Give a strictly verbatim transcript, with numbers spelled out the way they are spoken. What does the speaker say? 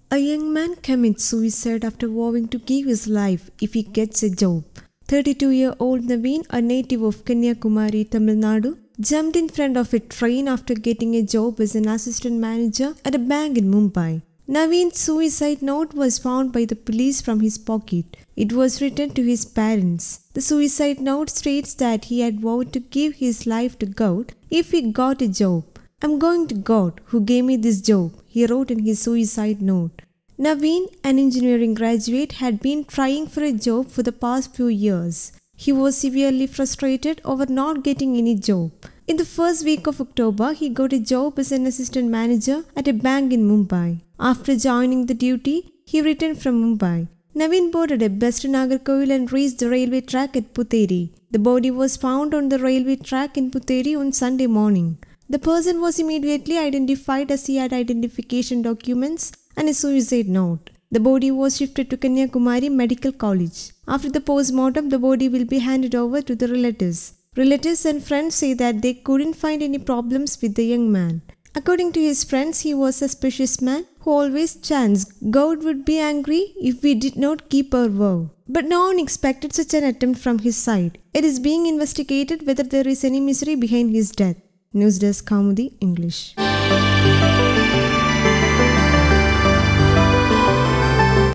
A young man commits suicide after vowing to give his life if he gets a job. thirty-two-year-old Naveen, a native of Kanyakumari, Tamil Nadu, jumped in front of a train after getting a job as an assistant manager at a bank in Mumbai. Naveen's suicide note was found by the police from his pocket. It was written to his parents. The suicide note states that he had vowed to give his life to God if he got a job. "I'm going to God, who gave me this job," he wrote in his suicide note. Naveen, an engineering graduate, had been trying for a job for the past few years. He was severely frustrated over not getting any job. In the first week of October, he got a job as an assistant manager at a bank in Mumbai. After joining the duty, he returned from Mumbai. Naveen boarded a bus to Nagarkoil and reached the railway track at Putheri. The body was found on the railway track in Putheri on Sunday morning. The person was immediately identified as he had identification documents and a suicide note. The body was shifted to Kanyakumari Medical College. After the post-mortem, the body will be handed over to the relatives. Relatives and friends say that they couldn't find any problems with the young man. According to his friends, he was a suspicious man who always chants, "God would be angry if we did not keep our vow." But no one expected such an attempt from his side. It is being investigated whether there is any misery behind his death. News Desk Kaumudy, English.